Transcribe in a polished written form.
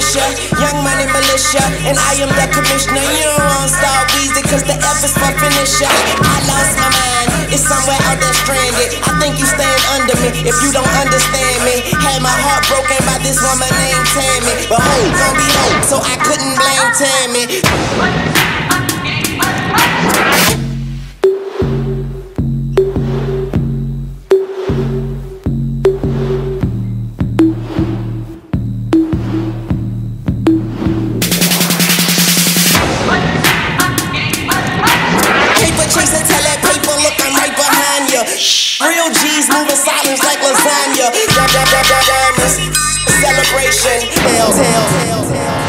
militia, young money militia, and I am the commissioner. You don't want Star Weezy, cause the F is for finisher. I lost my mind, it's somewhere out there stranded. I think you stand under me if you don't understand me. Had my heart broken by this woman named Tammy, but hope gon' be hope, so I couldn't blame Tammy. Chasing, tell that paper, look, I'm right behind ya. Real G's moving silence like lasagna. Diamonds, celebration, hell.